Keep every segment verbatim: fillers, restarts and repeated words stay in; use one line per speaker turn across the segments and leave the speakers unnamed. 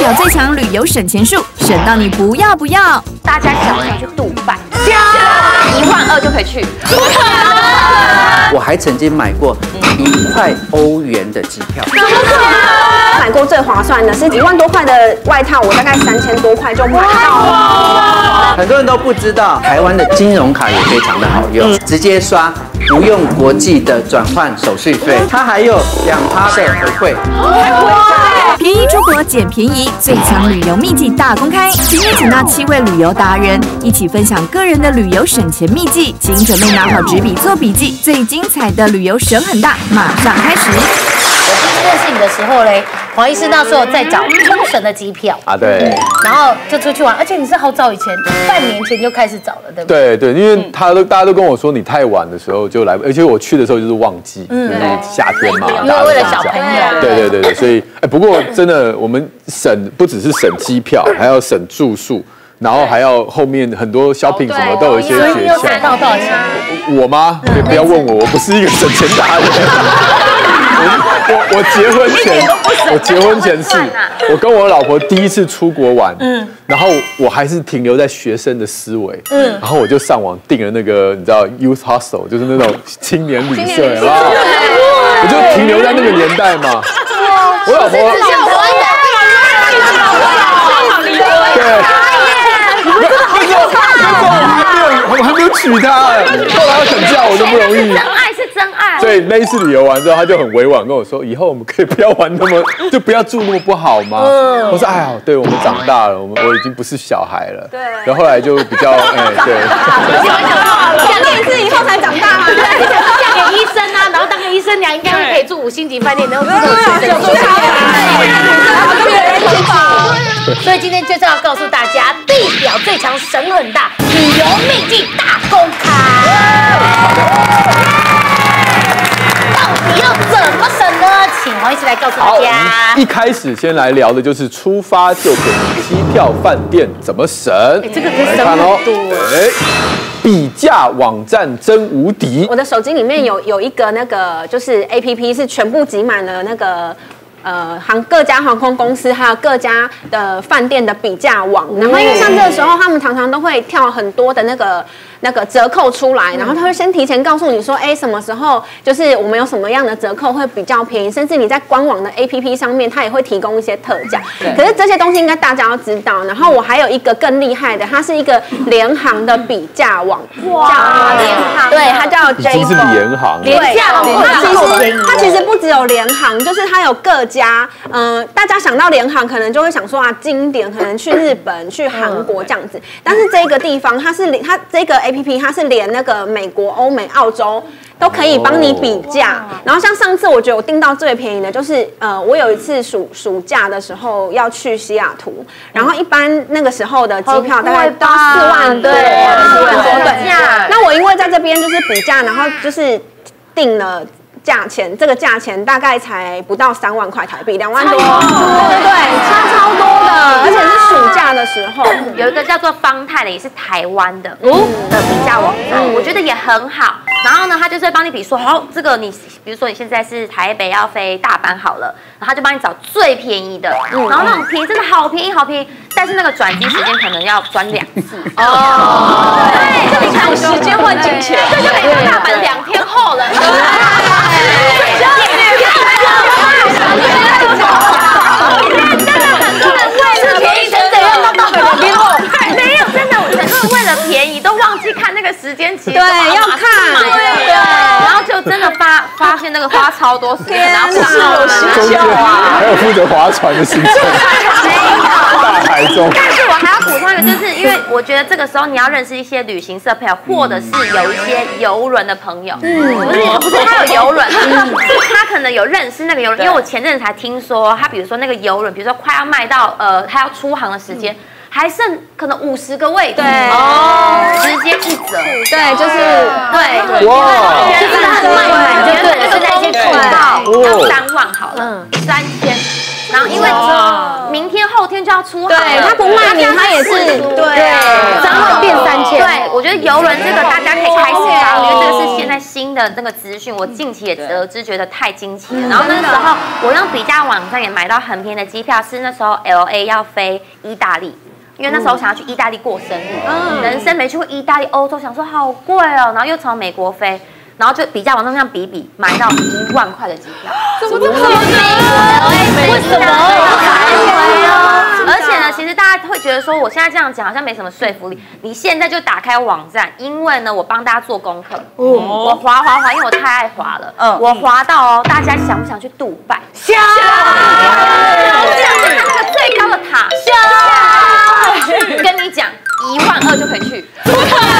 表最强旅游省钱术，省到你不要不要！
大家想不想去杜拜？一万二就可以去。
我还曾经买过一块欧元的机票。
买过最划算的是一万多块的外套，我大概三千多块就买到了。
很多人都不知道，台湾的金融卡也非常的好用，直接刷，不用国际的转换手续费，它还有两趴的回馈。
便宜出国捡便宜，最强旅游秘籍大公开。今天请到七位旅游达人，一起分享个人的旅游省钱秘籍，请准备拿好纸笔做笔记。最精彩的旅游省很大，马上开始。
我第一次认识你的时候嘞，黄医师那时候在找冲绳的机票
啊，对，
然后就出去玩，而且你是好早以前，半年前就开始找了，对不对？
对对，因为他都大家都跟我说你太晚的时候就来，而且我去的时候就是旺季，就是夏天嘛，
因为为了小朋友，
对对对对，所以哎，不过真的我们省不只是省机票，还要省住宿。然后还要后面很多 shopping 什么都有一些学校。
拿到多少钱？
我吗？不要问我，我不是一个省钱达人。我我结婚前，我结婚前是，我跟我老婆第一次出国玩，嗯，然后我还是停留在学生的思维，嗯，然后我就上网订了那个你知道 youth hostel， 就是那种青年旅社，有没有？我就停留在那个年代嘛。我老婆，对。我还没有娶她，后来要请假我就不容易。
真爱是真爱。
所以那一次旅游完之后，他就很委婉跟我说，以后我们可以不要玩那么，就不要住那么不好吗？我说哎呀，对我们长大了，我们我已经不是小孩了。对。然后后来就比较哎对。
想念是以后才长大吗？对。
嫁给医生啊，然后当个医生娘应该会可以住五星级饭店，然后这种学生住所以今天就是要告诉大家，地表最强省很大，旅游秘籍大公开。到底要怎么省呢？请黄医师来告诉大家。
一开始先来聊的就是出发就便宜，机票、饭店怎么省？
这个可以省很多。
比价网站真无敌。
我的手机里面有有一个那个就是 A P P 是全部集满了那个。呃，航各家航空公司还有各家的饭店的比价网，然后因为像这个时候，他们常常都会跳很多的那个那个折扣出来，然后他会先提前告诉你说，哎，什么时候就是我们有什么样的折扣会比较便宜，甚至你在官网的 A P P 上面，它也会提供一些特价。可是这些东西应该大家要知道。然后我还有一个更厉害的，它是一个联航的比价网，
哇，联航，
对，它叫 J。
已经是联航，
廉价网，
它其实它其实不只有联航，就是它有各家，嗯、呃，大家想到联航，可能就会想说啊，经典可能去日本、去韩国这样子。但是这个地方，它是它这个 A P P， 它是连那个美国、欧美、澳洲都可以帮你比价。然后像上次，我觉得我订到最便宜的就是，呃，我有一次暑暑假的时候要去西雅图，然后一般那个时候的机票大概都要四万多，四万多对。那我因为在这边就是比价，然后就是定了。价钱这个价钱大概才不到三万块台币，两万多，对对对，差超多的，而且是暑假的时候。
有一个叫做方泰的，也是台湾的哦的比价网站，我觉得也很好。然后呢，他就是会帮你比说，好，这个你比如说你现在是台北要飞大阪好了，然后他就帮你找最便宜的，然后那种便宜真的好便宜好便宜，但是那个转机时间可能要转两次哦，对，就你看时间换金钱，这就可以到大阪两天后了。没有，真的，很多人为了便宜都忘记看那个时间期，
对，要看，
对，然后就真的发发现那个花超多时间，然后不是有
中间还有负责划船的行程，大海中。
但是我还要补充一个，就是因为我觉得这个时候你要认识一些旅行社朋友，或者是有一些邮轮的朋友，嗯，不是不是他有邮轮，是他可能有认识那个邮轮，因为我前阵子才听说，他比如说那个邮轮，比如说快要卖到呃他要出航的时间。还剩可能五十个位置，对哦，直接一折，
对，就是
对，哇，就真的很卖满，原本就是那些口罩要三万好了，三千，然后因为明天后天就要出航，
对，他不卖你，他也是对，
三万变三千，
对，我觉得邮轮这个大家可以开始发，因为这个是现在新新的那个资讯，我近期也得知，觉得太惊奇了。然后那个时候，我用比价网站也买到很便宜的机票，是那时候 L A 要飞意大利。因为那时候我想要去意大利过生日，嗯、人生没去过意大利、欧洲，想说好贵哦，然后又从美国飞，然后就比价网站上比比，买到一万块的机票，怎么这么便宜？为什么？来回哦！而且呢，其实大家会觉得说，我现在这样讲好像没什么说服力。你现在就打开网站，因为呢，我帮大家做功课，哦、我滑滑滑，因为我太爱滑了，嗯、我滑到哦，大家想不想去杜拜？想！想去看那个最高的塔，想！跟你讲，一万二就可以去。对，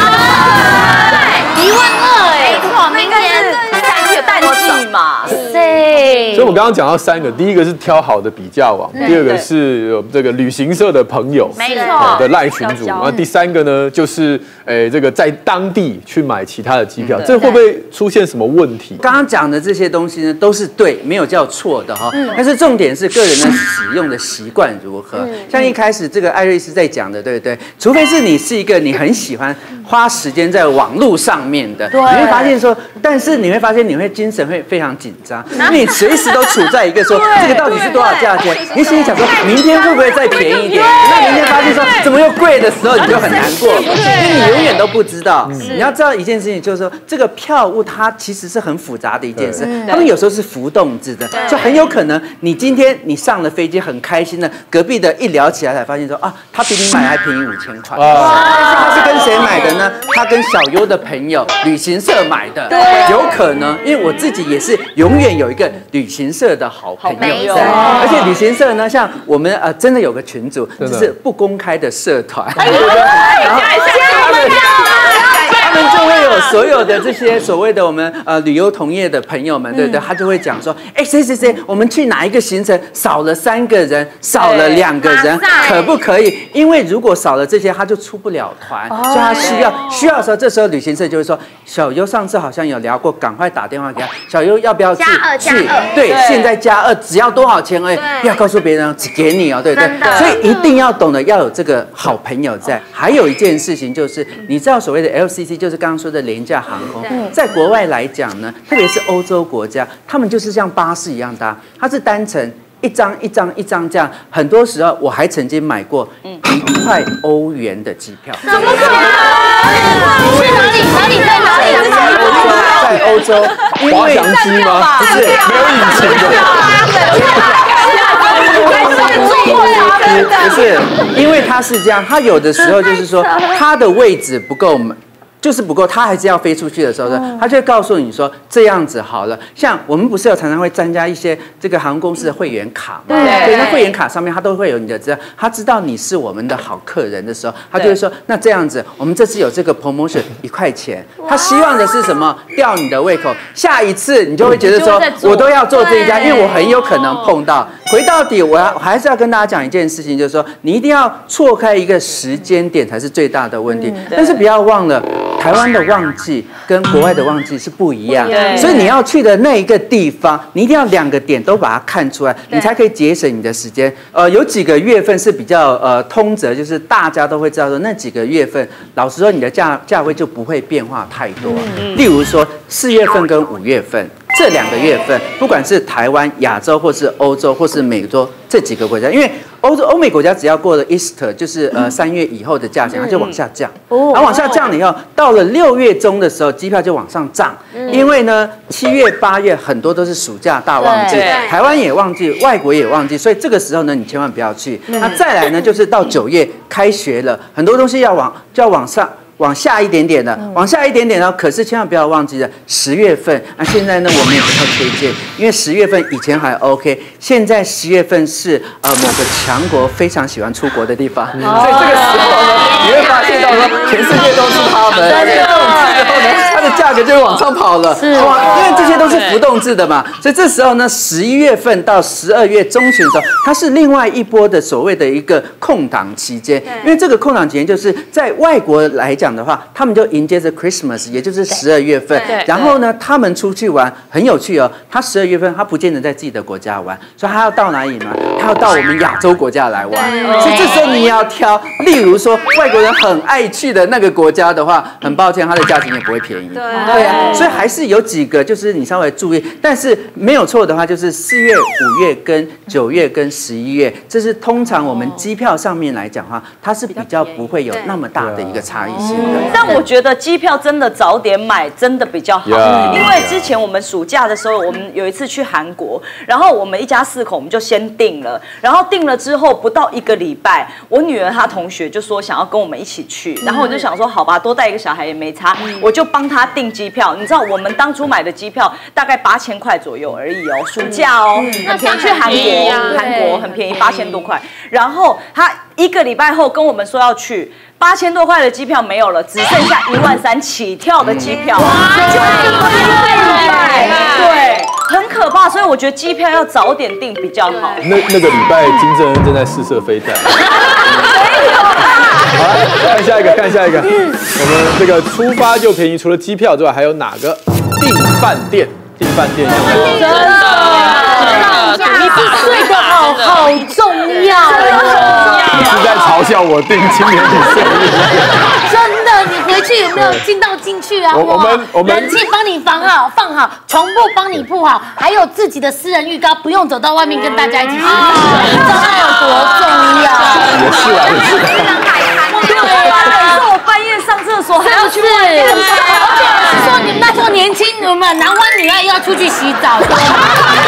一万二哎，没错，明年三月有淡季嘛。对。
所以我刚刚讲到三个，第一个是挑好的比价网，第二个是有这个旅行社的朋友，
没错
的赖群组，然后第三个呢就是诶这个在当地去买其他的机票，这会不会出现什么问题？
刚刚讲的这些东西呢，都是对，没有叫错的哈。但是重点是个人的使用的习惯如何。像一开始这个艾瑞斯在讲的，对不对？除非是你是一个你很喜欢花时间在网络上面的，你会发现说，但是你会发现你会精神会非常紧张，因为你随时都处在一个说这个到底是多少价钱，你心里想说明天会不会再便宜一点？那明天发现说怎么又贵的时候，你就很难过，因为你永远都不知道。你要知道一件事情，就是说这个票务它其实是很复杂的一件事，他们有时候是浮动制的，就很有可能你今天你上了飞机很开心的，隔壁的一聊起来才发现说啊，他比你买还便宜五千块，但是他是跟谁买的呢？他跟小优的朋友旅行社买的，有可能，因为我自己也是永远有一个旅行社的好朋友在，而且旅行社呢，像我们呃真的有个群组，就是不公开的社团，对不对？然后他们就会有所有的这些所谓的我们呃旅游同业的朋友们，对不对？他就会讲说，哎，谁谁谁，我们去哪一个行程少了三个人，少了两个人，可不可以？因为如果少了这些，他就出不了团，所以他需要需要的时候，这时候旅行社就会说，小优上次好像有聊过，赶快打电话给他，小优要不要去？
加二加二，
对，现在加二，只要多少钱而已，不要告诉别人，只给你哦，对不对？所以一定要懂得要有这个好朋友在。还有一件事情就是，你知道所谓的 L C C， 就是刚刚说的廉价航空，在国外来讲呢，特别是欧洲国家，他们就是像巴士一样搭，它是单程。一张一张一张这样，很多时候我还曾经买过一块欧元的机票。
怎么可能？去哪里？哪里在哪里？
在欧洲，
滑翔机吗？
不是，没有引擎的。不是，因为它是这样，它有的时候就是说它的位置不够。就是不够，他还是要飞出去的时候呢，他就会告诉你说这样子好了。像我们不是有常常会参加一些这个航空公司的会员卡嘛？对，那会员卡上面他都会有你的资料，他知道你是我们的好客人的时候，他就会说那这样子，我们这次有这个 promotion 一块钱，他希望的是什么？吊你的胃口，下一次你就会觉得说我都要做这一家，因为我很有可能碰到。回到底，我要还是要跟大家讲一件事情，就是说你一定要错开一个时间点才是最大的问题，但是不要忘了。台湾的旺季跟国外的旺季是不一样，所以你要去的那一个地方，你一定要两个点都把它看出来，你才可以节省你的时间。呃，有几个月份是比较呃通则，就是大家都会知道说那几个月份，老实说你的价价位就不会变化太多。例如说四月份跟五月份。这两个月份，不管是台湾、亚洲，或是欧洲，或是美洲这几个国家，因为欧洲、欧美国家只要过了 Easter， 就是呃三月以后的价钱，它就往下降。然后往下降了以后，到了六月中的时候，机票就往上涨。因为呢，七月、八月很多都是暑假大旺季，台湾也旺季，外国也旺季，所以这个时候呢，你千万不要去。那再来呢，就是到九月开学了，很多东西要往就要往上。往下一点点的，往下一点点呢，可是千万不要忘记了十月份啊！现在呢，我们也不太推荐，因为十月份以前还 OK， 现在十月份是呃某个强国非常喜欢出国的地方，所以这个时候呢，你会发现到说全世界都是他们，而且这种之后呢，它的价格就会往上跑了，哇！因为这些都是浮动制的嘛，所以这时候呢，十一月份到十二月中旬的时候，它是另外一波的所谓的一个空档期间，因为这个空档期间就是在外国来讲。的话，他们就迎接着 Christmas， 也就是十二月份。然后呢，他们出去玩很有趣哦。他十二月份他不见得在自己的国家玩，所以他要到哪里呢？他要到我们亚洲国家来玩。所以这时候你也要挑，例如说外国人很爱去的那个国家的话，很抱歉，它的价钱也不会便宜。对， 对啊，所以还是有几个就是你稍微注意，但是没有错的话，就是四月、五月跟九月跟十一月，这是通常我们机票上面来讲的话，它是比较不会有那么大的一个差异性的。
但我觉得机票真的早点买真的比较好，因为之前我们暑假的时候，我们有一次去韩国，然后我们一家四口我们就先订了，然后订了之后不到一个礼拜，我女儿她同学就说想要跟我们一起去，然后我就想说好吧，多带一个小孩也没差，我就帮她订机票。你知道我们当初买的机票大概八千块左右而已哦，暑假哦，很便宜，去韩国，韩国很便宜，八千多块。然后她一个礼拜后跟我们说要去。八千多块的机票没有了，只剩下一万三起跳的机票，就一个礼拜，对，很可怕。所以我觉得机票要早点订比较好。
那那个礼拜，金正恩正在试射飞弹。
没有啦。
好，来看下一个，看下一个。我们这个出发就便宜，除了机票之外，还有哪个订饭店？订饭店有没有？
真的，你是睡得好，好重要。
你是在嘲笑我订青年旅社？
真的，你回去有没有进到进去啊？
我我们我们
人气帮你放好放好，床铺帮你铺好，还有自己的私人浴缸，不用走到外面跟大家一起洗澡，你知道它有多重要？
也是啊，也是。
对啊，你说我半夜上厕所还要去外面，
而且是说你们那时候年轻，你们男欢女爱要出去洗澡，懂吗？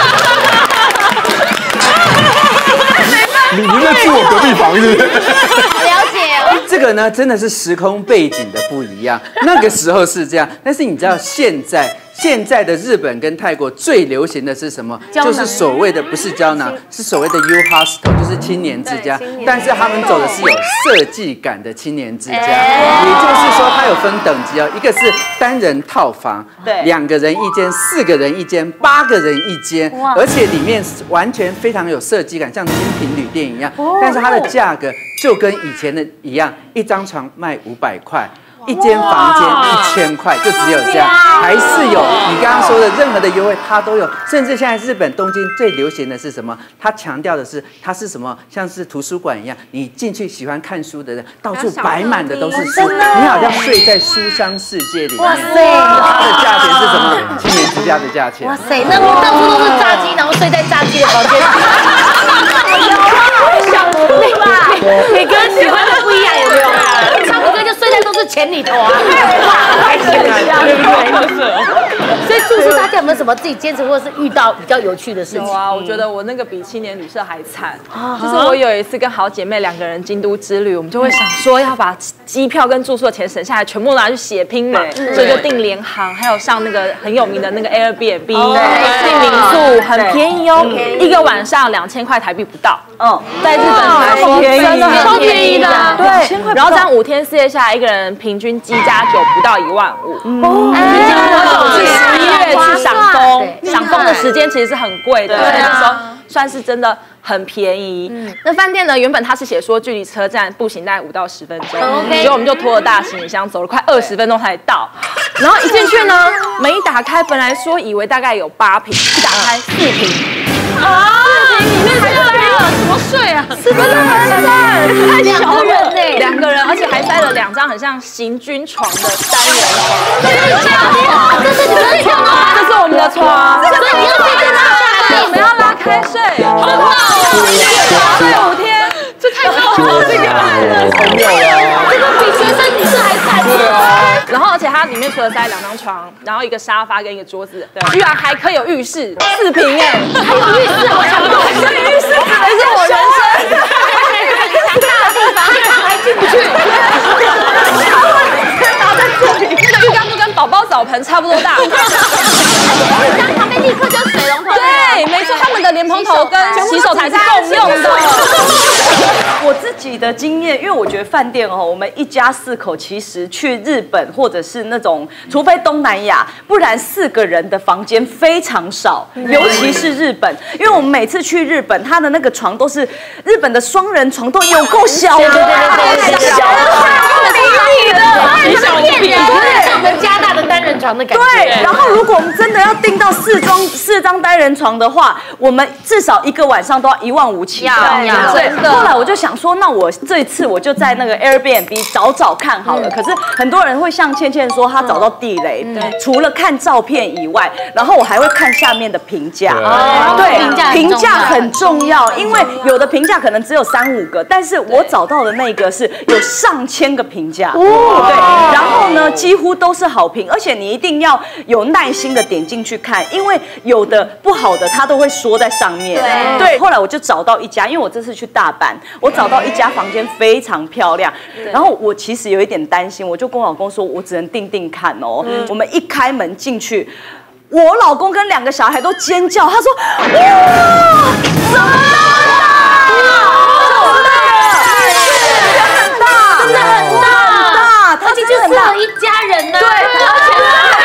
你你在住我隔壁房是不是？
了解哦。
这个呢，真的是时空背景的不一样。那个时候是这样，但是你知道现在。现在的日本跟泰国最流行的是什么？就是所谓的不是胶囊，是所谓的 U Hostel， 就是青年之家。但是他们走的是有设计感的青年之家，也就是说它有分等级哦，一个是单人套房，
对，
两个人一间，四个人一间，八个人一间，而且里面完全非常有设计感，像精品旅店一样。但是它的价格就跟以前的一样，一张床卖五百块。一间房间一千块，就只有这样，还是有你刚刚说的任何的优惠，它都有。甚至现在日本东京最流行的是什么？它强调的是它是什么？像是图书馆一样，你进去喜欢看书的人，到处摆满的都是书，你好像睡在书香世界里面。哇塞！它的价钱是什么？青年之家的价钱。哇
塞，那到处都是炸鸡，然后睡在炸鸡的房间。想不吧？每个人喜欢的不一样，有没有？唱歌就睡在都是钱里头啊，开心啊！所以住宿大家有没有什么自己坚持或者是遇到比较有趣的事情？
有啊，我觉得我那个比青年旅社还惨，就是我有一次跟好姐妹两个人京都之旅，我们就会想说要把机票跟住宿的钱省下来，全部拿去血拼嘛，所以就订联航，还有上那个很有名的那个 Airbnb， 订民宿很便宜哦，一个晚上两千块台币不到。嗯，在日本来说真的很便宜的，对。然后这样五天四夜下来，一个人平均机加酒不到一万五。哦，是十一月去赏枫，赏枫的时间其实是很贵的，那时候算是真的很便宜。那饭店呢，原本它是写说距离车站步行大概五到十分钟，所以我们就拖了大行李箱走了快二十分钟才到。然后一进去呢，门一打开，本来说以为大概有八坪，一打开四坪。啊！里面还塞了怎么睡啊？真的很塞，太小了，两个人，而且还塞了两张很像行军床的单人床。这是你们的床吗？这是我们的床，所以你要自己拉下来，我们要拉开睡。好好，睡五天，这太高了，这个太妙了，这个比学生女士还惨。然后，而且它里面除了塞两张床，然后一个沙发跟一个桌子，居然还可以有浴室，四坪哎，还有浴室，好强大！浴室才是我人生强大的地方，他还进不去。拿在这里，那个浴缸就跟宝宝澡盆差不多大。浴缸旁边立刻就水龙头。对，没错，他们的莲蓬头跟洗手台是共用的。
我自己的经验，因为我觉得饭店哦，我们一家四口其实去日本或者是那种，除非东南亚，不然四个人的房间非常少，尤其是日本，因为我们每次去日本，他的那个床都是日本的双人床，都有够小的，对对对对，小的，迷你的，
很像骗人，像我们加大的单人床的感觉。
对，然后如果我们真的要订到四张四张单人床的话，我们至少一个晚上都要一万五起跳。对，后来我就想说，那我这一次我就在那个 Airbnb 找找看好了。可是很多人会像倩倩说，她找到地雷，除了看照片以外，然后我还会看下面的评价。对，评价很重要，因为有的评价可能只有三五个，但是我找到的那个是有上千个评价。对，然后呢，几乎都是好评，而且你一定要有耐心的点进去看，因为有的不好的他都会说在上面。对，后来我就找到一家，因为我这次去大阪，我找到一家房间非常漂亮，然后我其实有一点担心，我就跟我老公说，我只能定定看哦。我们一开门进去，我老公跟两个小孩都尖叫，他说：“哇，怎么
真的很大，而且就适合一家人呢。对，而且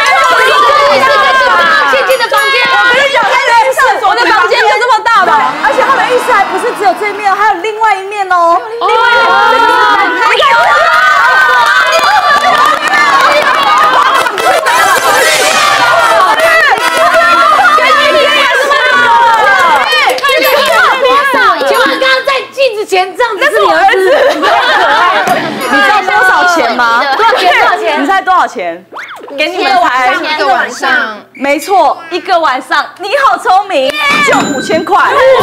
倩倩的房间，
我跟你讲，在厕所的房间就这么大吧？而且他们浴室还不是只有这一面，还有另外一面哦。另外一面，你看，
请问刚刚在镜子前这样子，
那是我儿子，太可爱了。你知道多少钱吗？
多少钱？多少钱？
你猜多少钱？给你们猜，
一个晚上，
没错，一个晚上，你好聪明，就五千块，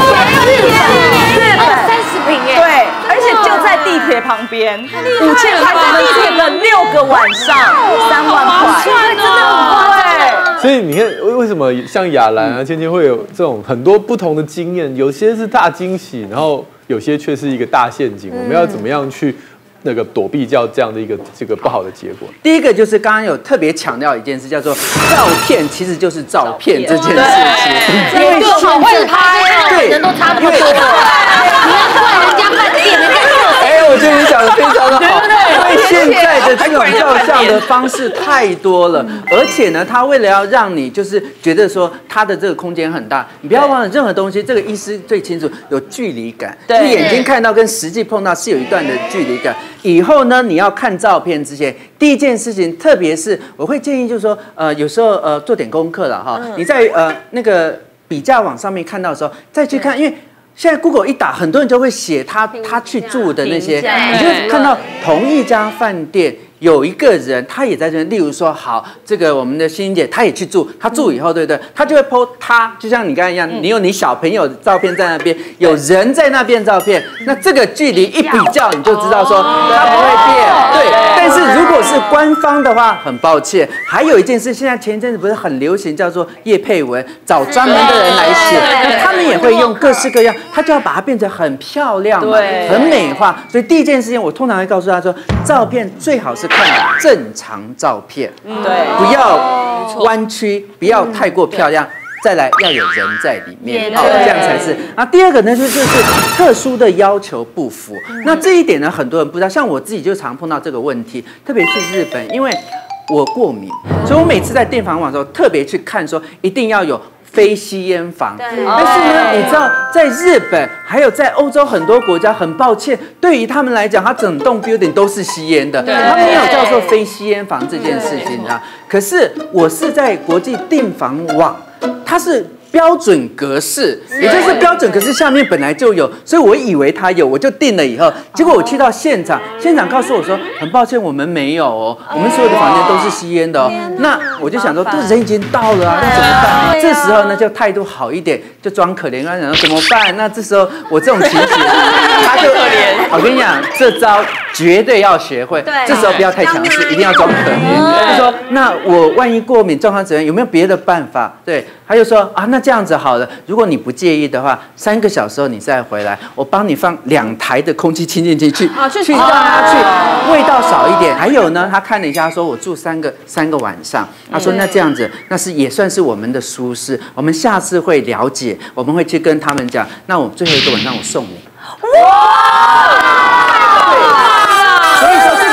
三十平哎，
对，而且就在地铁旁边，五千块在地铁的六个晚上，三万块，真的很贵。
所以你看，为什么像雅兰啊、倩倩会有这种很多不同的经验？有些是大惊喜，然后有些却是一个大陷阱。我们要怎么样去那个躲避掉这样的一个这个不好的结果？
第一个就是刚刚有特别强调一件事，叫做照片其实就是照片这件事情，因为
好会拍，
对，
人都差不多。你要怪人家饭店，人家
哎，我觉得你讲的非常的好，因为现在的这种照相的方式太多了，而且呢，他为了要让你就是觉得说他的这个空间很大，你不要忘了任何东西，这个医师最清楚，有距离感，对，眼睛看到跟实际碰到是有一段的距离感。以后呢，你要看照片之前，第一件事情，特别是我会建议就是说，呃，有时候呃做点功课了哈，你在呃那个比价网上面看到的时候，再去看，因为现在 Google 一打，很多人就会写他他去住的那些，你就会看到同一家饭店。有一个人，他也在这边，例如说，好，这个我们的欣欣姐，她也去住，她住以后，对不对？她就会 po 她，就像你刚才一样，你有你小朋友的照片在那边，有人在那边照片，那这个距离一比较，你就知道说它不会变，对。但是如果是官方的话，很抱歉，还有一件事，现在前一阵子不是很流行，叫做业配文，找专门的人来写，他们也会用各式各样，他就要把它变成很漂亮嘛，很美化。所以第一件事情，我通常会告诉他说，照片最好是看正常照片，对，不要弯曲，不要太过漂亮，再来要有人在里面，哦，这样才是。那第二个呢，就是特殊的要求不符。那这一点呢，很多人不知道，像我自己就常碰到这个问题，特别去日本，因为我过敏，所以我每次在订房网的时候，特别去看说一定要有非吸烟房，但是呢，你知道，在日本还有在欧洲很多国家，很抱歉，对于他们来讲，它整栋 building 都是吸烟的，他们没有叫做非吸烟房这件事情啊。可是我是在国际订房网，它是标准格式，也就是标准格式下面本来就有，所以我以为它有，我就订了以后，结果我去到现场，现场告诉我说，很抱歉，我们没有哦，我们所有的房间都是吸烟的哦。那我就想说，这人已经到了啊，那怎么办？这时候呢，就态度好一点，就装可怜，跟他讲说怎么办？那这时候我这种情形，他就可怜。我跟你讲，这招绝对要学会，这时候不要太强势，一定要装可怜。就说那我万一过敏状况怎样，有没有别的办法？对，他就说啊，那这样子好了，如果你不介意的话，三个小时后你再回来，我帮你放两台的空气清净机去，去让它去味道少一点。还有呢，他看了一下，说我住三个三个晚上，他说那这样子，那是也算是我们的舒适，我们下次会了解，我们会去跟他们讲，那我最后一个晚上我送你。哇！所以说这个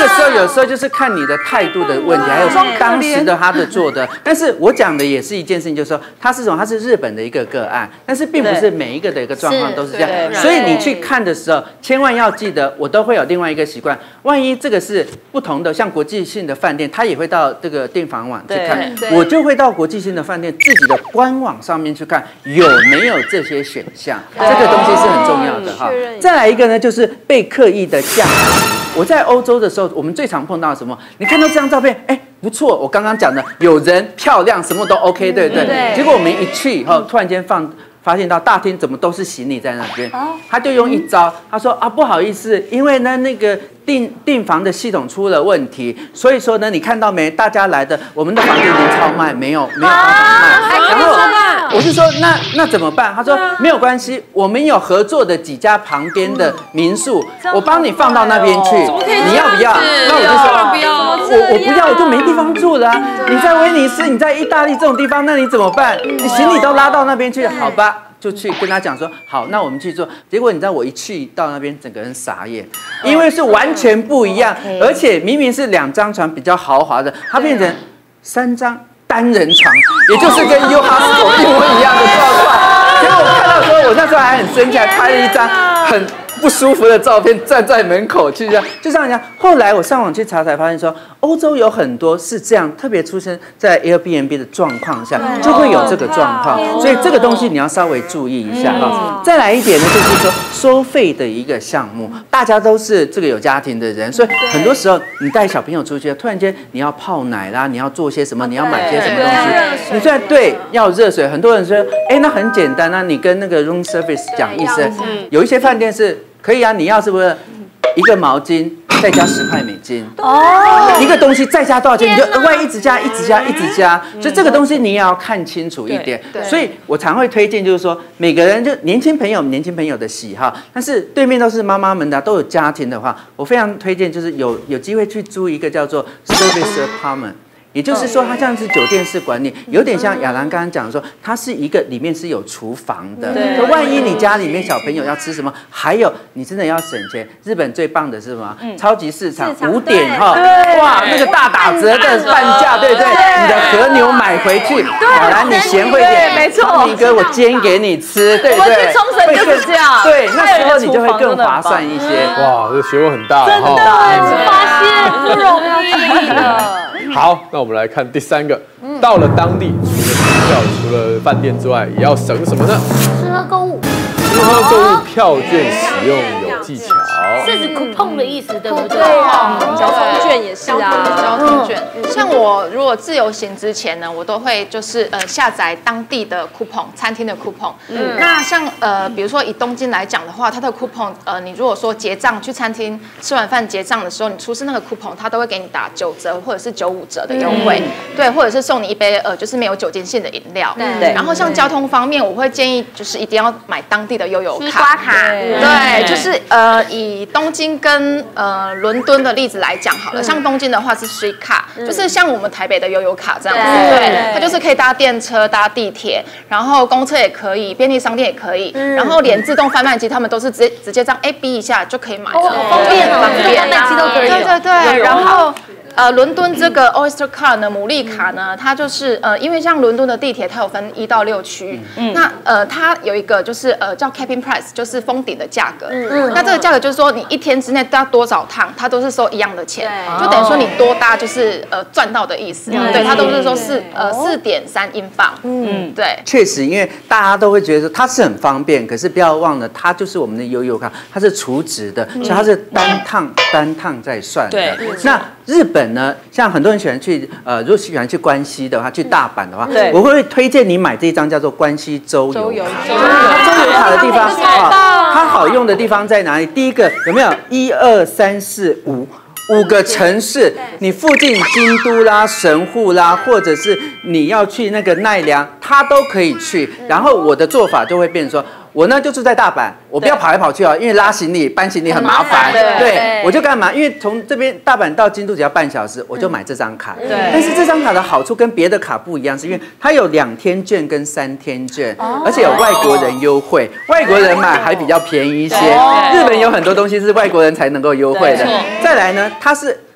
个时候有时候就是看你的态度的问题，还有当时的他的做的。但是我讲的也是一件事情，就是说他是从他是日本的一个个案，但是并不是每一个的一个状况都是这样。所以你去看的时候，千万要记得，我都会有另外一个习惯。万一这个是不同的，像国际性的饭店，他也会到这个订房网去看，我就会到国际性的饭店自己的官网上面去看有没有这些选项，这个东西是很重要的哈。再来一个呢，就是被刻意的价值。我在欧洲的时候，我们最常碰到什么？你看到这张照片，哎，不错，我刚刚讲的有人漂亮，什么都 OK， 对不对？对。结果我们一去以后，突然间放。发现到大厅怎么都是行李在那边，他就用一招，他说啊不好意思，因为呢那个订订房的系统出了问题，所以说呢你看到没，大家来的我们的房间已经超卖，没有没有办法卖。然后我就说那那怎么办？他说没有关系，我们有合作的几家旁边的民宿，我帮你放到那边去，你要不要？那我就说不要，我我不要，我就没地方住了啊。你在威尼斯，你在意大利这种地方，那你怎么办？你行李都拉到那边去，好吧？就去跟他讲说好，那我们去做。结果你知道我一去到那边，整个人傻眼，因为是完全不一样，而且明明是两张床比较豪华的，它变成三张单人床，也就是跟 U Hostel 一模一样的状况。结果我看到说，我那时候还很生气，还拍了一张很不舒服的照片，站在门口去这样，就这样讲。后来我上网去查才发现说，欧洲有很多是这样，特别出生在 Airbnb 的状况下，就会有这个状况，所以这个东西你要稍微注意一下哈。再来一点呢，就是说收费的一个项目，大家都是这个有家庭的人，所以很多时候你带小朋友出去，突然间你要泡奶啦，你要做些什么，你要买些什么东西，你虽然对要热水，很多人说，哎，那很简单啊，你跟那个 room service 讲一声，有一些饭店是。可以啊，你要是不是一个毛巾再加十块美金？哦，一个东西再加多少钱？你就额外一直加，一直加，一直加。所以这个东西你也要看清楚一点。所以我常会推荐，就是说每个人就年轻朋友，年轻朋友的喜好，但是对面都是妈妈们的，都有家庭的话，我非常推荐，就是有有机会去租一个叫做 service apartment。也就是说，它像是酒店式管理，有点像亚兰刚刚讲的说，它是一个里面是有厨房的。所以万一你家里面小朋友要吃什么，还有你真的要省钱，日本最棒的是什么？超级市场五点哈，哇，那个大打折的半价，对不对？你的和牛买回去，好来你贤惠点，没错，明哥我煎给你吃，对不对？我去冲绳就是这样，对，那时候你就会更划算一些。
哇，这学问很大，
真的，发现不容易的。
好，那我们来看第三个。到了当地，除了机票、除了饭店之外，也要省什么呢？
吃喝购物。
吃喝购物票券使用有技巧。
是指 coupon 的意思，对不对？
对，交通券也是啊，
交通券。像我如果自由行之前呢，我都会就是呃下载当地的 coupon， 餐厅的 coupon。嗯。那像呃比如说以东京来讲的话，它的 coupon 呃你如果说结账去餐厅吃完饭结账的时候，你出示那个 coupon， 它都会给你打九折或者是九五折的优惠。对，或者是送你一杯呃就是没有酒精性的饮料。对。然后像交通方面，我会建议就是一定要买当地的悠游卡。
刷卡。
对，就是呃以东京跟呃伦敦的例子来讲好了，像东京的话是 Street 卡，就是像我们台北的悠游卡这样子，对，它就是可以搭电车、搭地铁，然后公车也可以，便利商店也可以，然后连自动贩卖机他们都是直接直接这样哎逼一下就可以买了，
方便哦，自动贩卖机都可以。
对对对，然后。呃，伦敦这个 Oyster Card 呢，牡蛎卡呢，它就是呃，因为像伦敦的地铁，它有分一到六区，嗯，那呃，它有一个就是呃叫 Capping Price， 就是封顶的价格，嗯，那这个价格就是说你一天之内搭多少趟，它都是收一样的钱，就等于说你多搭就是呃赚到的意思，对，它都是说四呃四点三英镑，嗯，对，
确实，因为大家都会觉得说它是很方便，可是不要忘了，它就是我们的悠游卡，它是储值的，所以它是单趟单趟在算的，对，那日本。呢，像很多人喜欢去，呃，如果喜欢去关西的话，去大阪的话，我会推荐你买这一张叫做关西周游卡。周游卡的地方，啊，它好用的地方在哪里？第一个有没有一二三四五五个城市？你附近京都啦、神户啦，或者是你要去那个奈良，它都可以去。然后我的做法就会变成说。我呢就住在大阪，我不要跑来跑去哦，因为拉行李、搬行李很麻烦。对，我就干嘛？因为从这边大阪到京都只要半小时，我就买这张卡。对。但是这张卡的好处跟别的卡不一样，是因为它有两天券跟三天券，而且有外国人优惠，外国人买还比较便宜一些。日本有很多东西是外国人才能够优惠的。再来呢，它是。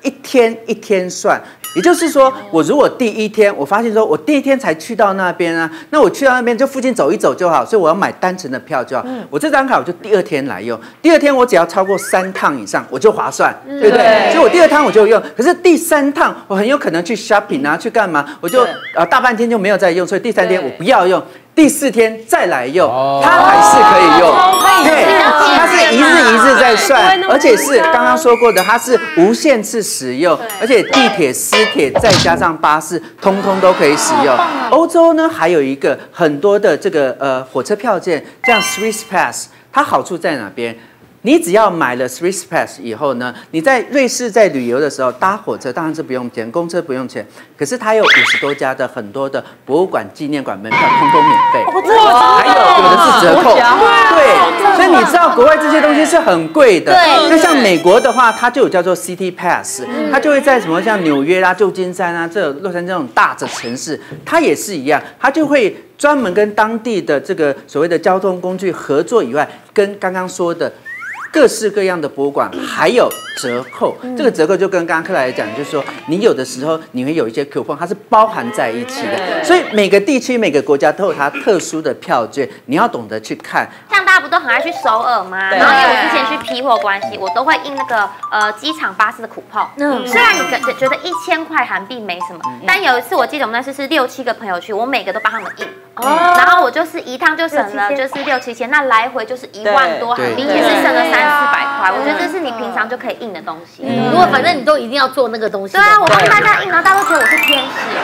一天一天算。也就是说，我如果第一天我发现说我第一天才去到那边啊，那我去到那边就附近走一走就好，所以我要买单程的票就好。嗯、我这张卡我就第二天来用，第二天我只要超过三趟以上我就划算，嗯、对不对？所以我第二趟我就用，可是第三趟我很有可能去 shopping 啊，去干嘛，我就呃大半天就没有再用，所以第三天我不要用。第四天再来用，它还是可以用，对，它是一日一日在算，而且是刚刚说过的，它是无限次使用，而且地铁、私铁再加上巴士，通通都可以使用。欧洲呢还有一个很多的这个呃火车票券，像 Swiss Pass， 它好处在哪边？你只要买了 Swiss Pass 以后呢，你在瑞士在旅游的时候搭火车当然是不用钱，公车不用钱，可是它有五十多家的很多的博物馆、纪念馆门票通通免费，还有有的是折扣，对，所以你知道国外这些东西是很贵的。对，那像美国的话，它就有叫做 City Pass， 它就会在什么像纽约啦、旧金山啊、这洛杉矶这种大的城市，它也是一样，它就会专门跟当地的这个所谓的交通工具合作以外，跟刚刚说的各式各样的博物馆还有折扣，这个折扣就跟刚刚克莱讲，就是说你有的时候你会有一些 coupon， 它是包含在一起的，所以每个地区每个国家都有它特殊的票券，你要懂得去看。
像大家不都很爱去首尔吗？然后因为我之前去批货关系，我都会印那个呃机场巴士的 coupon。嗯，虽然你觉觉得一千块韩币没什么，但有一次我记得我们那次是六七个朋友去，我每个都帮他们印。哦，然后我就是一趟就省了就是六七千，那来回就是一万多韩币，也是省了三四百块。我觉得这是你平常就可以印的东西。
如果反正你都一定要做那个东西，
对啊，我帮大家印，然后大家都觉得我是天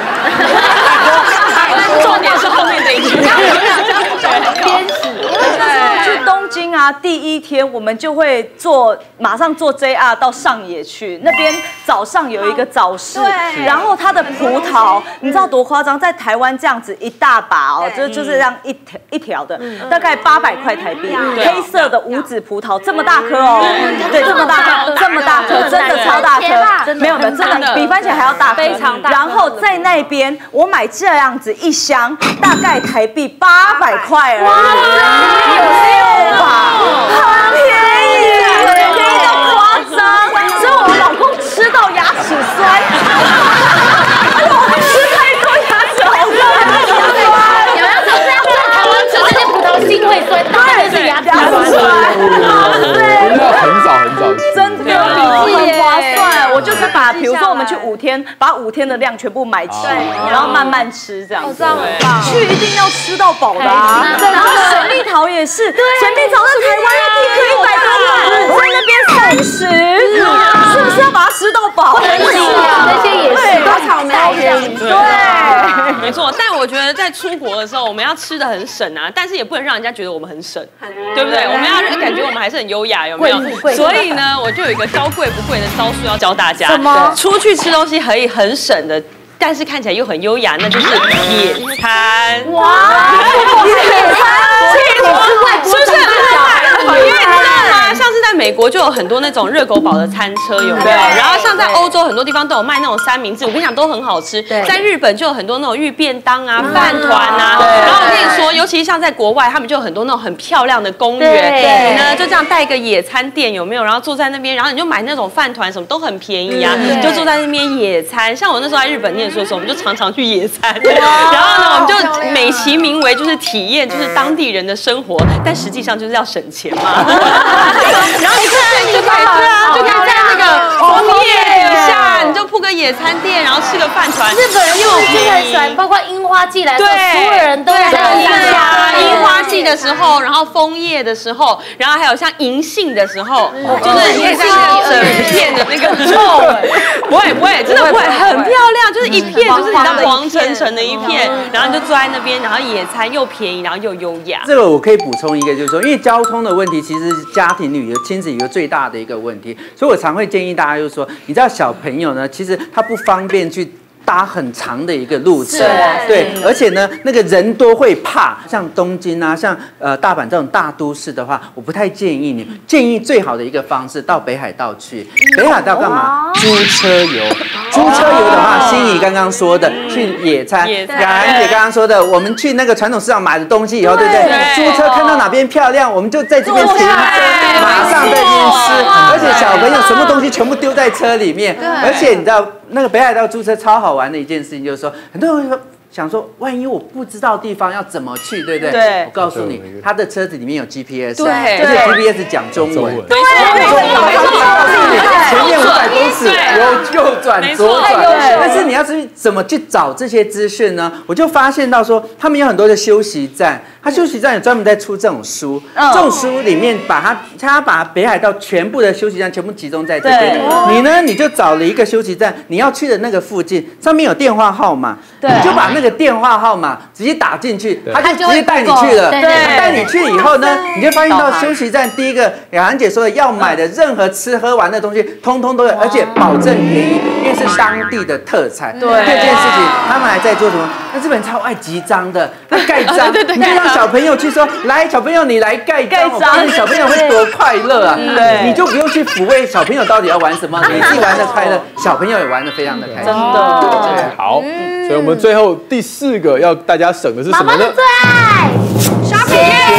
使。
重点是后面这一句，
天使。
去东京啊，第一天我们就会坐，马上坐 J R 到上野去，那边早上有一个早市，然后它的葡萄，你知道多夸张？在台湾这样子一大把哦，就就是这样一条一条的，大概八百块台币，黑色的无籽葡萄，这么大颗哦，对，这么大颗，这么大颗，真的超大颗，没有没有，真的比番茄还要大，非常大。然后在那边我买这样子一箱，大概台币八百块而已，有没有吧？很便宜，便宜到夸张，所以我老公吃到牙齿酸，我吃太多牙齿好酸，
有没有说这样在台湾吃这些葡萄心会酸，当然是牙齿酸，
真的很早很早，
真的很划算。我就是把，比如说我们去五天，把五天的量全部买齐，然后慢慢吃这样子。去一定要吃到饱的啊！然后水蜜桃也是，水蜜桃在台湾一颗一百多块，在那边三十，是不是要把它吃到饱？
那些也是，
多草莓这样子。
对，没错。但我觉得在出国的时候，我们要吃的很省啊，但是也不能让人家觉得我们很省，对不对？我们要感觉我们还是很优雅，有没有？所以呢，我就有一个高贵不贵的招数要教大家。什么？出去吃东西可以很省的，但是看起来又很优雅，那就是野餐。哇，野餐，是不是很厉害？因为你知道吗？像是在美国就有很多那种热狗堡的餐车，有没有？然后像在欧洲很多地方都有卖那种三明治，我跟你讲都很好吃。在日本就有很多那种御便当啊、饭团啊。然后我跟你说，尤其像在国外，他们就有很多那种很漂亮的公园，你呢就这样带一个野餐垫，有没有？然后坐在那边，然后你就买那种饭团，什么都很便宜啊，就坐在那边野餐。像我那时候在日本念书的时候，我们就常常去野餐，然后呢，我们就美其名为就是体验就是当地人的生活，但实际上就是要省钱嘛。然后你看，就可以对啊，就可以在那个枫叶底下，你就铺个野餐垫，然后吃个饭团。
日本人又真的很喜欢，包括樱花季来的时候，所有人都在樱花
樱花季的时候，然后枫叶的时候，然后还有像银杏的时候，就是你可以在那个整片的那个肉，不会不会，真的不会，很漂亮，就是一片就是你知道黄澄澄的一片，然后你就坐在那边，然后野餐又便宜，然后又优雅。
这个我可以补充一个，就是说，因为交通的问题，其实是家庭旅游、亲子旅游最大的一个问题，所以我常会建议大家，就是说，你知道小朋友呢，其实他不方便去搭很长的一个路程，对，而且呢，那个人多会怕。像东京啊，像呃大阪这种大都市的话，我不太建议你。建议最好的一个方式到北海道去。北海道干嘛？租车游。 租车游的话，心怡刚刚说的去野餐，雅涵姐刚刚说的，我们去那个传统市场买的东西以后，对不对？租车看到哪边漂亮，我们就在这边停车，马上在这边吃，而且小朋友什么东西全部丢在车里面，而且你知道那个北海道租车超好玩的一件事情，就是说很多人说。想说，万一我不知道地方要怎么去，对不对？对。我告诉你，他的车子里面有 G P S， 对，而且 G P S 讲中文，对，前面五百公尺有右转、左转。但是你要是怎么去找这些资讯呢？我就发现到说，他们有很多的休息站，他休息站有专门在出这种书，这种书里面把它，他把北海道全部的休息站全部集中在这边。你呢，你就找了一个休息站，你要去的那个附近，上面有电话号码，你就把那个电话号码直接打进去，他就直接带你去了。带你去以后呢，你就发现到休息站第一个，雅涵姐说的要买的任何吃喝玩的东西，通通都有，而且保证便宜，因为是当地的特产。对这件事情，他们还在做什么？那日本人超爱集章的，那盖章，你就让小朋友去说，来，小朋友你来盖章，我告诉你小朋友会多快乐啊！对，你就不用去抚慰小朋友到底要玩什么，你自己玩的快乐，小朋友也玩的非常的开心。真的，
对，好，所以我们最后第四个要大家省的是什么呢？
妈妈的最爱 ，shopping。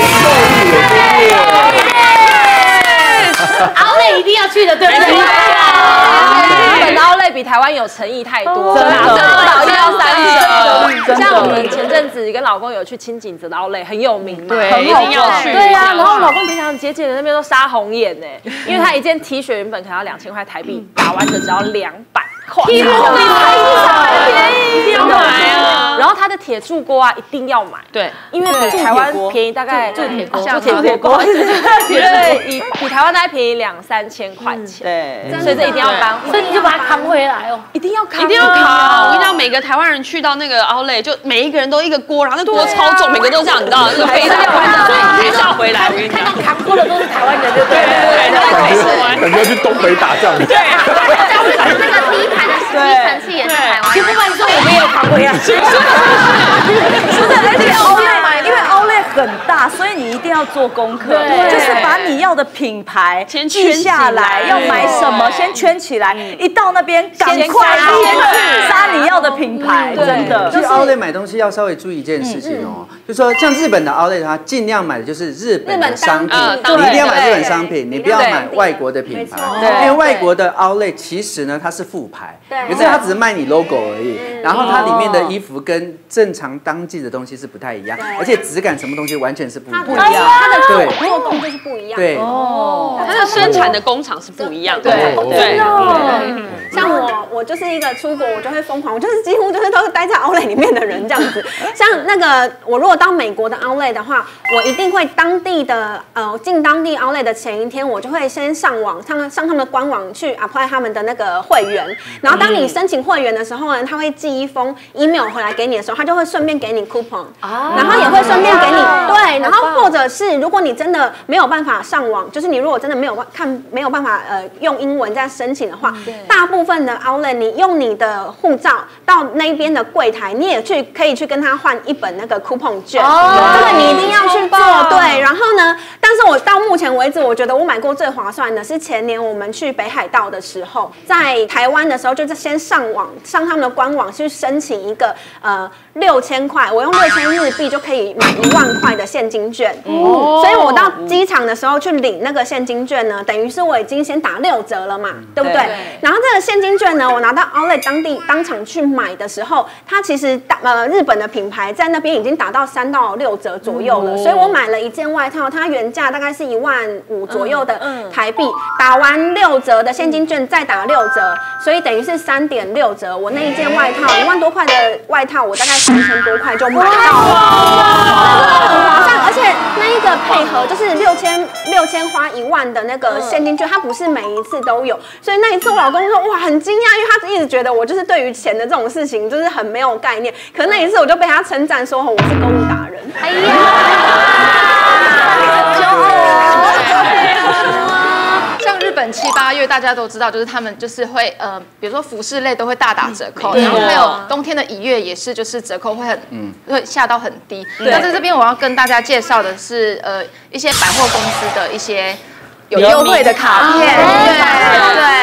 奥莱一定要去的，对不对？
日本的奥莱比台湾有诚意太多，真的，一到三折。像我们前阵子跟老公有去清景泽的奥莱，很有名嘛，
对，
很
一定要去。
对呀，然后老公平常节俭的那边都杀红眼呢，因为他一件 T 恤原本可能要两千块台币，打完折只要两百块，
便宜，便宜，
一定要买啊！然后他的铁柱锅啊，一定要买，对，因为比台湾便宜大概铸铁锅，铸铁锅，对，比比台湾大概便宜两三千块钱，对，所以这一定要搬，
所以你就把它扛回来哦，
一定要扛，
一定要扛！我跟你讲，每个台湾人去到那个奥莱，就每一个人都一个锅，然后那锅超重，每个都这样，你知道，那个背着锅，所以还是要回来。我跟你讲，
看到扛锅的都是台湾人，对不对？
对，感觉要去东北打仗。
对啊，那个第一排的吸尘器也是台湾。
其实不瞒你说，我们也有扛回来。
是的，而且奥莱买，因为奥莱很大，所以你一定要做功课，就是把你要的品牌先记下来，要买什么先圈起来，一到那边赶快先杀你要的品牌，真的。
去奥莱买东西要稍微注意一件事情哦，就说像日本的奥莱，它尽量买的就是日本的商品，你一定要买日本商品，你不要买外国的品牌，因为外国的奥莱其实呢它是副牌，可是它只是卖你 logo 而已，然后它里面的衣服跟正常当季的东西是不太一样，而且质感什么东西完全是不一样，
它的对做工就是不一样，
对
哦，它的生产的工厂是不一样的，
对
对。
像我，我就是一个出国我就会疯狂，我就是几乎就是都是待在奥莱里面的人这样子。像那个我如果到美国的奥莱的话，我一定会当地的呃进当地奥莱的前一天，我就会先上网上上他们的官网去 apply 他们的那个会员，然后当你申请会员的时候呢，他会寄一封 email 回来给你的时候，他就会顺便给你 coupon， 然后也会顺便给你对，然后或者是如果你真的没有办法上网，就是你如果真的没有看没有办法呃用英文在申请的话，大部分的 outlet 你用你的护照到那边的柜台，你也去可以去跟他换一本那个 coupon 券，这个你一定要去做对。然后呢，但是我到目前为止，我觉得我买过最划算的是前年我们去北海道的时候，在台湾的时候就是先上网上他们的官网去申请一个呃六千块，我用六千日币就可以买一万块的现金券，所以我到机场的时候去领那个现金券呢，等于是我已经先打六折了嘛，对不对？然后这个现金券呢，我拿到 outlet 当地当场去买的时候，它其实呃日本的品牌在那边已经打到三到六折左右了，所以我买了一件外套，它原价大概是一万五左右的台币，打完六折的现金券再打六折，所以等于是三点六折。我那一件外套一万多块的外套，我大概三千多块就买到了，很划算，而且那一个配合就是六千六千花一万的那个现金券，它不是每一次都有，所以那一次我老公说哇很惊讶，因为他一直觉得我就是对于钱的这种事情就是很没有概念，可那一次我就被他称赞说我是购物达人。哎呀，
像日本七八月大家都知道，就是他们就是会呃，比如说服饰类都会大打折扣，然后还有冬天的一月也是，就是折扣会很嗯会下到很低。那在这边我要跟大家介绍的是呃一些百货公司的一些有优惠的卡片，对对，像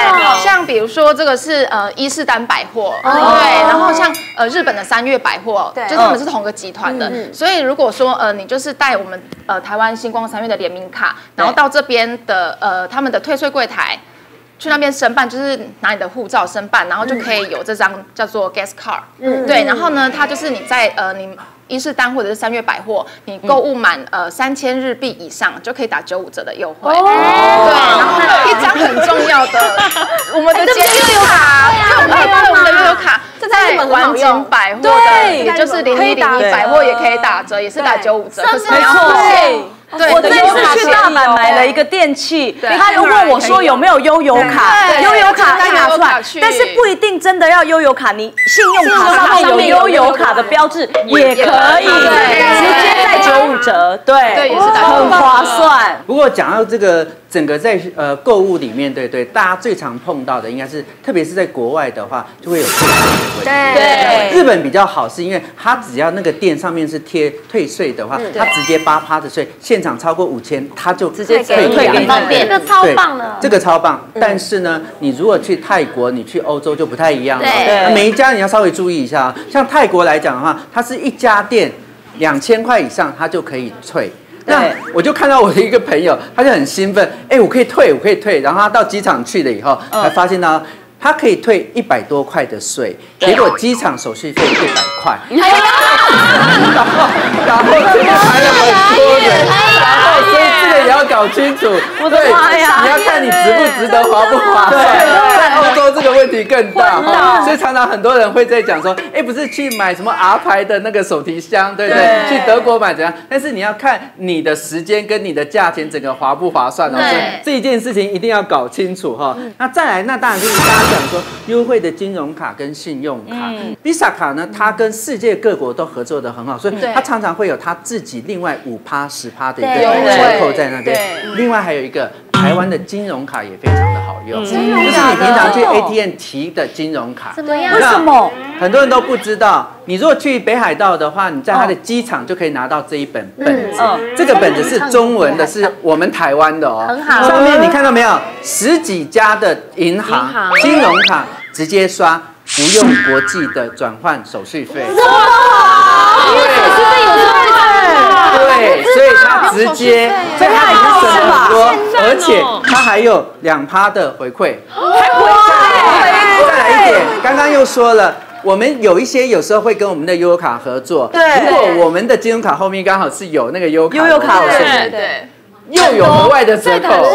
像比如说这个是呃伊势丹百货，对，然后像呃日本的三月百货，就他们是同个集团的，所以如果说呃你就是带我们呃台湾星光三月的联名卡，然后到这边的呃他们的退税柜台。去那边申办，就是拿你的护照申办，然后就可以有这张叫做 guest card。嗯，对，然后呢，它就是你在呃你伊势丹或者是三月百货，你购物满呃三千日币以上就可以打九五折的优惠。哦，对，然后一张很重要的我们的节日卡，对，我们的悠游卡。在晚景百货的，也就是零一零一百货也可以打折，也是打九五折。可是你要付现。对，
我这次去大阪买了一个电器，他又问我说有没有悠游卡，悠游卡再拿出来，但是不一定真的要悠游卡，你信用卡上面有悠游卡的标志也可以，直接在九五折，对，很划算。
不过讲到这个整个在呃购物里面，对对，大家最常碰到的应该是，特别是在国外的话，就会有退税的问题。对，日本比较好，是因为它只要那个店上面是贴退税的话，它直接八趴的税，现场超过五千，它就直接退给你，
方便，这个超棒了。
这个超棒，但是呢，你如果去泰国，你去欧洲就不太一样了。对，每一家你要稍微注意一下啊。像泰国来讲的话，它是一家店两千块以上，它就可以退。那我就看到我的一个朋友，他就很兴奋，哎、欸，我可以退，我可以退。然后他到机场去了以后，才发现到他可以退一百多块的税，结果机场手续费一百块，然后然后这个排了很多人，然后所以这个也要搞清楚，对，你要看你值不值得，划不划算。在欧洲这个问题更大哈，所以常常很多人会在讲说，哎、欸，不是去买什么 R 牌的那个手提箱，对不对？去德国买怎样？但是你要看你的时间跟你的价钱整个划不划算哦，所以这一件事情一定要搞清楚哈。那再来，那当然就是大家讲说优惠的金融卡跟信用卡、嗯、，Visa 卡呢，它跟世界各国都合作的很好，所以它常常会有它自己另外五趴十趴的一个折扣在那边。另外还有一个台湾的金融卡也非常的好用，就是你平常去 A T M 提的金融卡，
怎么样？
为什么？
很多人都不知道。你如果去北海道的话，你在它的机场就可以拿到这一本本子。嗯、这个本子是中文的，是我们台湾的哦。很好。上面你看到没有？十几家的银行金融卡直接刷，不用国际的转换手续费。哇！因为手续费有时候会对，所以它直接，所以它已经省了很多，而且它还有两趴的回馈。还回馈？再来一点，刚刚又说了。我们有一些有时候会跟我们的悠游卡合作，对。如果我们的金融卡后面刚好是有那个悠游卡，悠游卡对对，又有额外的折扣。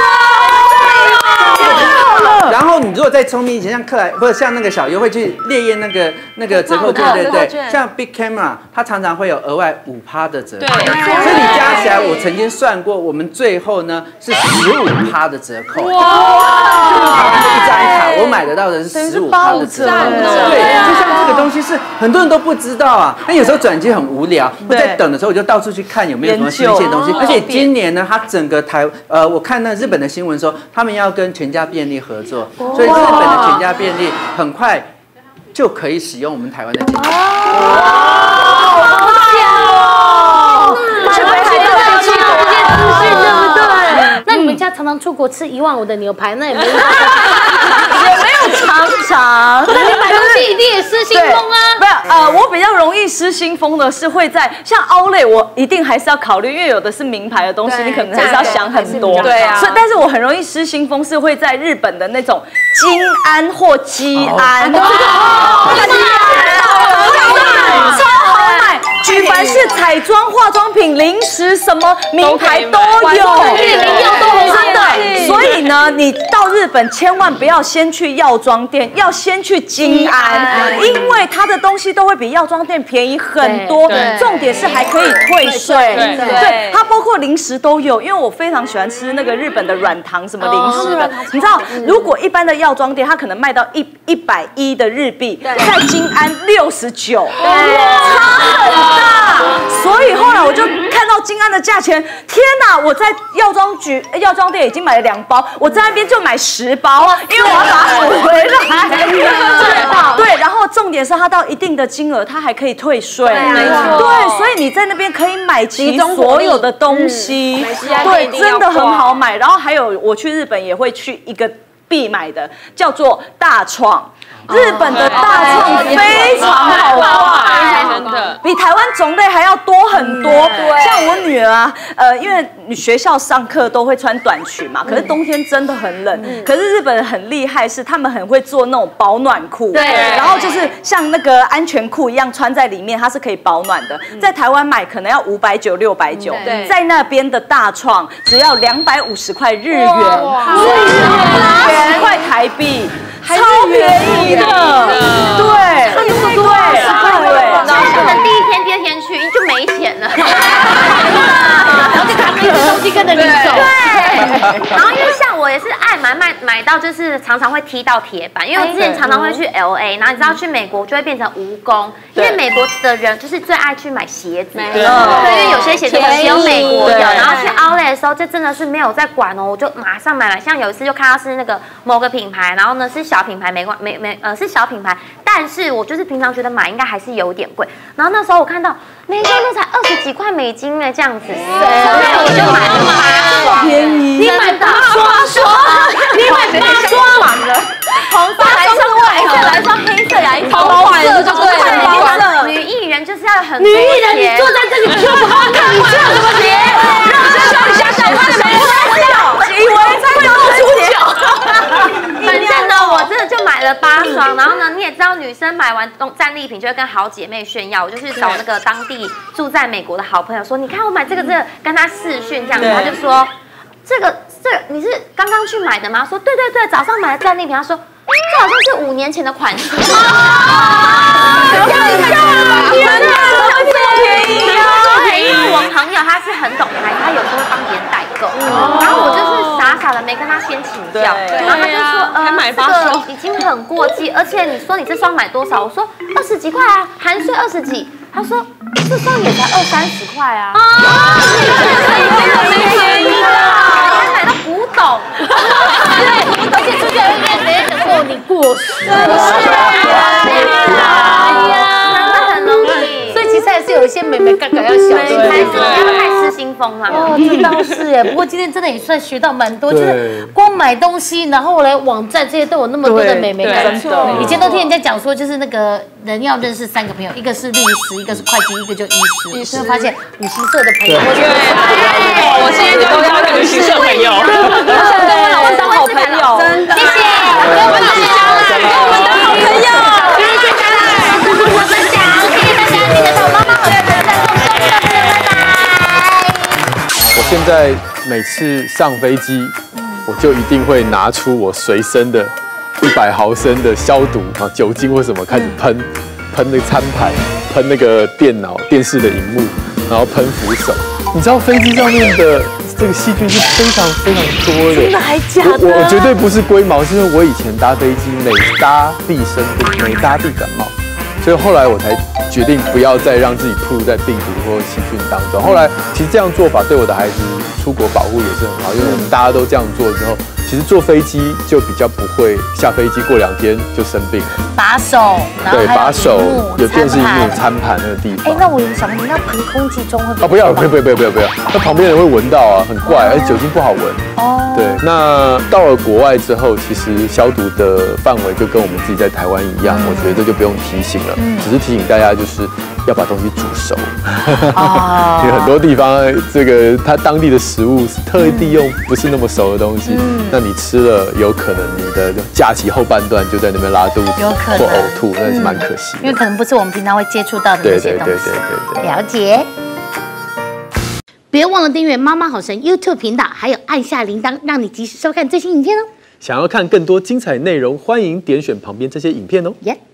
然后你如果再聪明一些，像克莱不是像那个小优会去烈焰那个那个折扣券，对对对，像 Big Camera 它常常会有额外五趴的折扣，所以你加起来，我曾经算过，我们最后呢是十五趴的折扣。哇！一张卡我买得到的是十五趴的折扣，对，就像这个东西是很多人都不知道啊。那有时候转机很无聊，我在等的时候我就到处去看有没有什么新鲜东西。而且今年呢，它整个台呃，我看那日本的新闻说，他们要跟全家便利合作。所以日本的全家便利很快就可以使用我们台湾的健康。哇，好
香哦！买回来要带去国际资讯，对不对？那你们家常常出国吃一万五的牛排，那也没有。
也没有常常，
那你买东西一定也失心疯啊！
不是，呃，我比较容易失心疯的是会在像Outlet，我一定还是要考虑，因为有的是名牌的东西，你可能还是要想很多。对啊。所以，但是我很容易失心疯是会在日本的那种金安或基安，这个超好买，举凡是彩妆、化妆品、零食，什么名牌都有，真的。所以呢，你到日本千万不要先去药妆店，要先去金安，因为它的东西都会比药妆店便宜很多。重点是还可以退税，对，它包括零食都有。因为我非常喜欢吃那个日本的软糖什么零食的，你知道，如果一般的药妆店它可能卖到一一百一的日币，在金安六十九，差很大。所以后来我就看到金安的价钱，天哪！我在药妆局、药妆店已经买了两包，我在那边就买十包，因为我要把它补回来。对，然后重点是它到一定的金额，它还可以退税。没错。对，所以你在那边可以买齐所有的东西，对，真的很好买。然后还有我去日本也会去一个必买的，叫做大创。日本的大创非常好逛，
真的
比台湾种类还要多很多。像我女儿啊，呃，因为你学校上课都会穿短裙嘛，可是冬天真的很冷。可是日本人很厉害，是他们很会做那种保暖裤，对，然后就是像那个安全裤一样穿在里面，它是可以保暖的。在台湾买可能要五百九、六百九，在那边的大创只要两百五十块日元，所以是十块台币。超便宜的，对，对，对，
然后可能第一天、第二天去就没钱了，
然后就扛着一堆东西跟着你走。
对，然后因为像我也是爱买买买到，就是常常会踢到铁板，因为我之前常常会去 L A， 然后你知道去美国就会变成蜈蚣，因为美国的人就是最爱去买鞋子，对，因为有些鞋子只有美国有，然后去 Outlet 的时候就真的是没有在管哦，我就马上买了。像有一次就看到是那个某个品牌，然后呢是小品牌，没关没没呃是小品牌，但是我就是平常觉得买应该还是有点贵，然后那时候我看到每双都才二十几块美金呢，这样子，所以我就买了八双，
便宜，
你买八双双，你买八双了，
红色来一双，白色来一双，黑色来一双，
红色就对了。
女艺人就是要很
女艺人，你坐在这里就不好看，你穿什么鞋？让我笑一下，小妹妹，
以为在露出脚。
反正呢，我真的就买了八双，然后呢，你也知道，女生买完东战利品就会跟好姐妹炫耀。我就是找那个当地住在美国的好朋友说，你看我买这个这个，跟他视讯这样子，他就说这个这个你是刚刚去买的吗？说对对对，早上买的战利品。他说这好像是五年前的款式。因为我朋友他是很懂牌，他有时候会帮别人代购，然后我就是傻傻的没跟他先请教，然后他就说呃这个已经很过季，而且你说你这双买多少？我说二十几块啊，含税二十几。他说这双也才二三十块啊，没便宜的，还买到古董，
对，而且出去人家人家讲说你过时，
真的是，哎呀，真的很容易。
所以其实还是有一些美眉嘎嘎要小心，
还是不要太失心疯了。
哦，这倒是哎，不过今天真的也算学到蛮多，就是光买东西，然后来网站这些都有那么多的美眉嘎嘎。以前都听人家讲说，就是那个人要认识三个朋友，一个是律师，一个是会计，一个就医师。所以发现五行社的朋友，
我现在就都要跟五行社朋友，
我想跟我老公当好朋友，
真的，
谢谢，跟我们当好朋友，谢谢大家，谢谢分享，谢谢大家，记得到妈妈好朋友在空中见，拜拜。
我现在每次上飞机，我就一定会拿出我随身的一百毫升的消毒啊酒精或什么开始喷，喷那个餐盘，喷那个电脑电视的荧幕，然后喷扶手。你知道飞机上面的这个细菌是非常非常多的，真的还假的？我我绝对不是龟毛，是因为我以前搭飞机每搭必生病，每搭必感冒，所以后来我才决定不要再让自己暴露在病毒或细菌当中。后来其实这样做法对我的孩子出国保护也是很好，因为我们大家都这样做之后，其实坐飞机就比较不会下飞机过两天就生病了。
把手，
对，把手有电视荧幕、餐盘那个地方。
哎，那我有想问，你那喷空气中会不会？
啊，不要，不要，不要，不要，不要，不要，那旁边人会闻到啊，很怪，而且酒精不好闻。哦。对，那到了国外之后，其实消毒的范围就跟我们自己在台湾一样，我觉得这就不用提醒了，只是提醒大家就是要把东西煮熟。哦。因为很多地方这个它当地的食物是特地用不是那么熟的东西，那你吃了有可能你的假期后半段就在那边拉肚子或呕吐，那是蛮可惜的。
因为可能不是我们平常会接触到的那些东西。对对对对对。了解。别忘了订阅妈妈好神 YouTube 频道，还有按下铃铛，让你及时收看最新影片哦。
想要看更多精彩内容，欢迎点选旁边这些影片哦。
耶、yeah